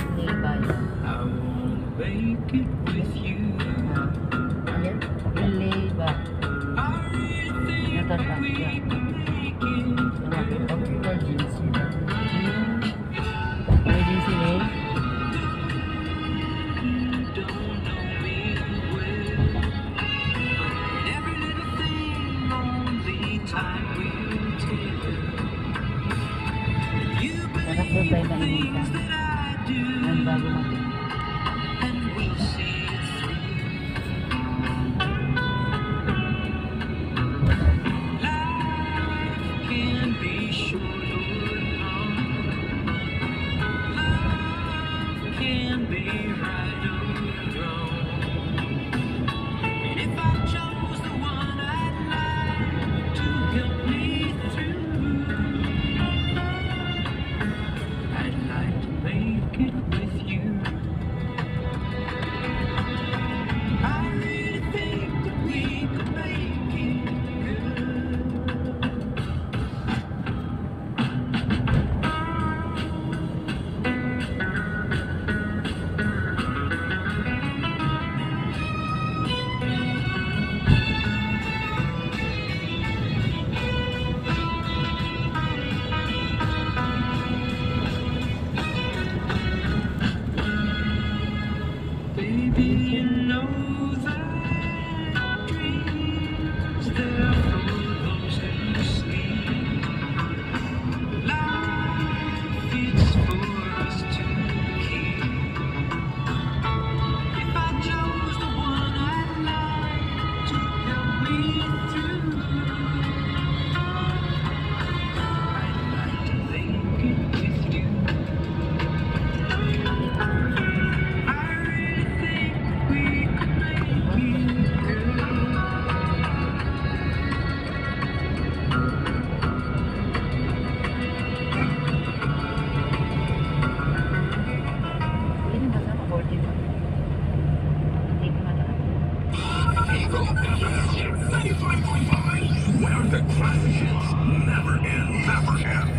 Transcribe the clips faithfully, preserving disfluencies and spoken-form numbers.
Levi. I wanna make it with you. Ayan, Levi. Natatag siya. So, nakita ko emergency na. Emergency na eh. Sarap po tayo na inita. Ang bago natin. Where the crashes never end, never end.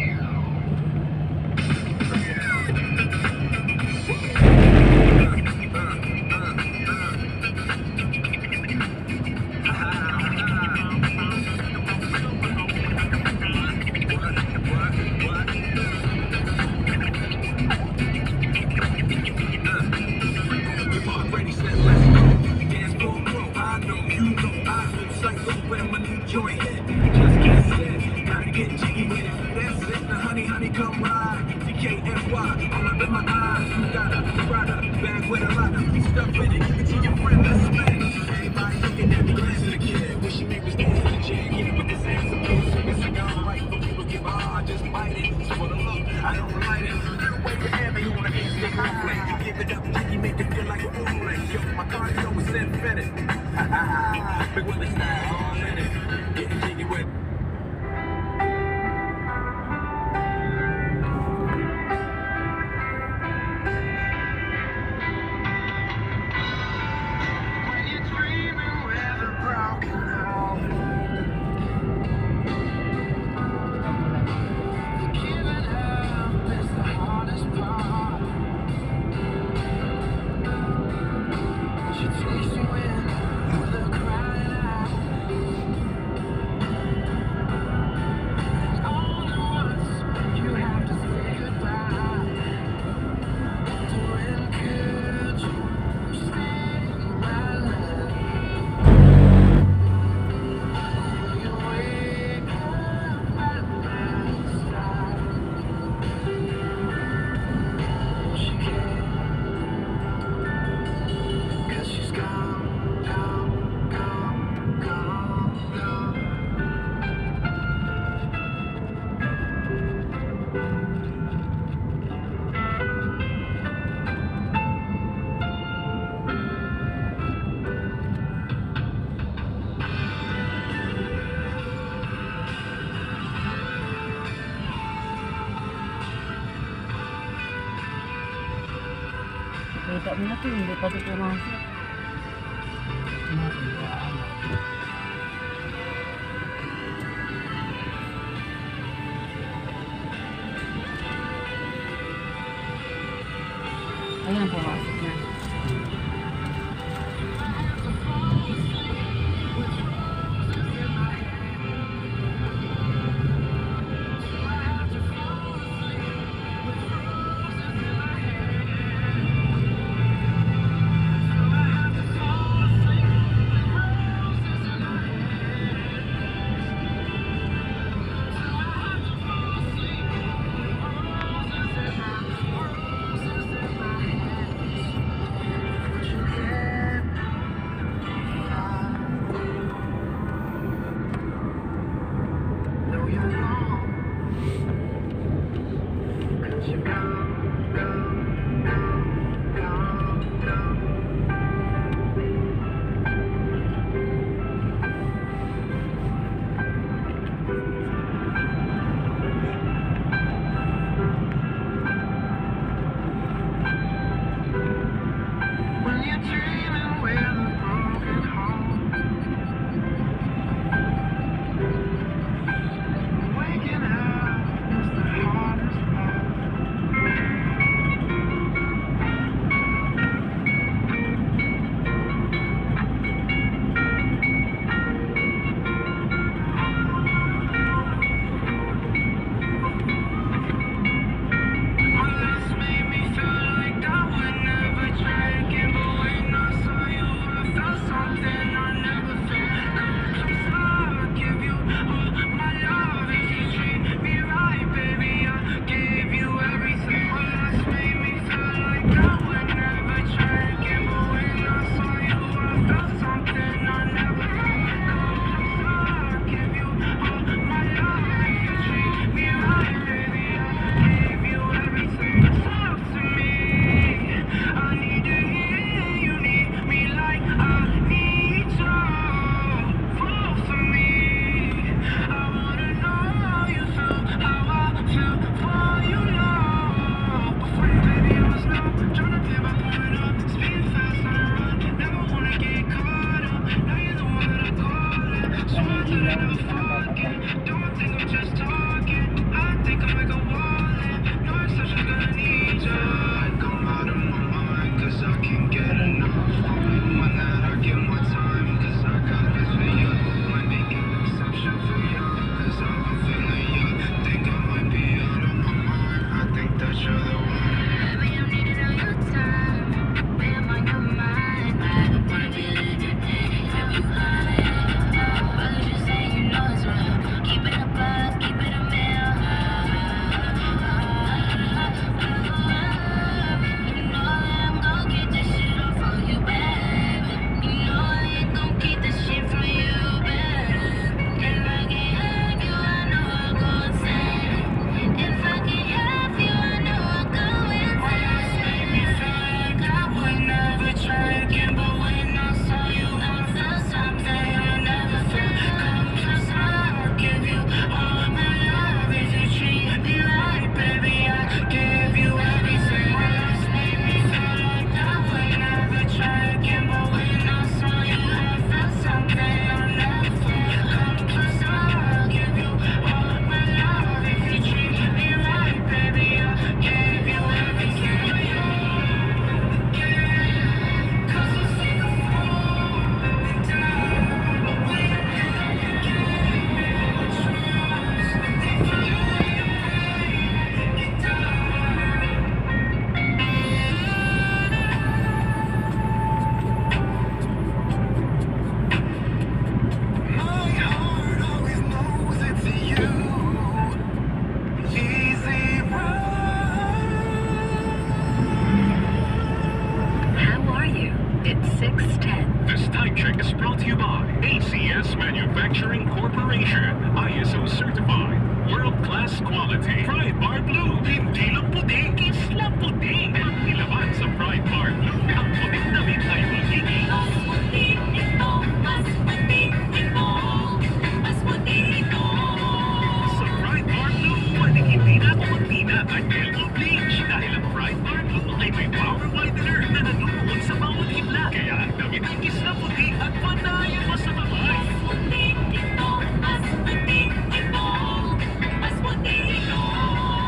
Kita mo na ito, hindi pa ito pumasok. Ayan, pumasok na. Manufacturing Corporation, I S O certified, world-class quality. Pride Bar Blue, hindi lang puti, isla puti. Ang nilaman sa Pride Bar Blue, ang puting damit ay magiging mas puti ito, mas puti ito, mas puti ito. Sa Pride Bar Blue, pwede hindi na ako magtina at yellow bleach dahil ang Pride Bar Blue ay may power widener na nanunuot sa bawat himla. Kaya ang damit ay isla puti at panayan mo sa kamay. Mas puti ito, mas puti ito, mas puti ito.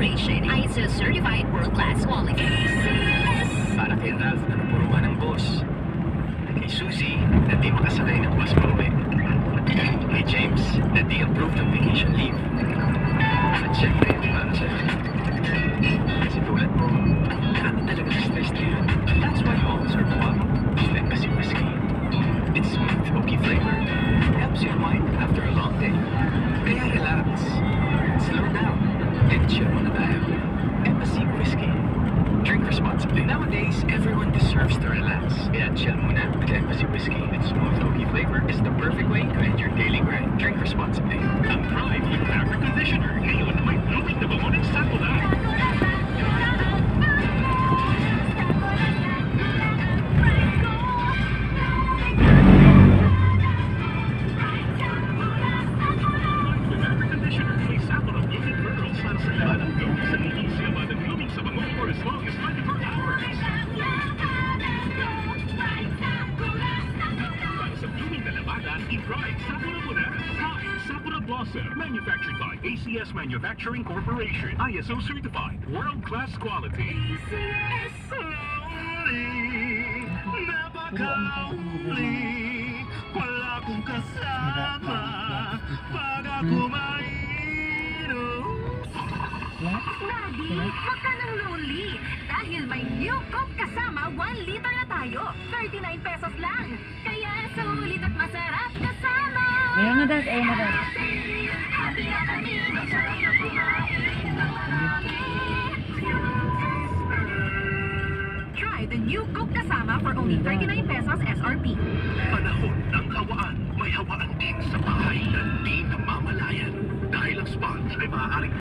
Corporation. I S O certified world-class quality. Para kay Ralph na napuruan ng boss. Kay Susie na di makasakay ng bus pauwi. Kay James na di approve ng vacation leave. At syempre, para sa'yo. Kasi tulad mo, kami talaga sa stress na yun. That's why you always serve guava. Embassy whiskey. It's smooth, oaky flavor. Helps you unwind after a long day. Kaya relax. Slow down. And chill muna tayo. Embassy whiskey. Drink responsibly. Nowadays, everyone deserves to relax. Kaya chill muna with Embassy whiskey. Its smooth, oaky flavor is the perfect way to end your daily grind. Drink responsibly. Ang Pride with Fabric Conditioner. Ngayon may blooming na bango ng sakura. Manufactured by A C S Manufacturing Corporation. I S O certified. World-class quality. Napaka-lonely, wala akong kasama pag ako mainom. Daddy, huwag ka nang lonely. Dahil may new Coke kasama, one liter na tayo. thirty-nine pesos lang. Kaya sulit at masarap kasama. Ayun na, Dad. Ayun na, Dad. Try the new Coke kasama for only thirty-nine pesos S R P. Panahon ng hawaan. May hawaan din sa bahay na di namamalayan. Dahil ang sponge ay maaaring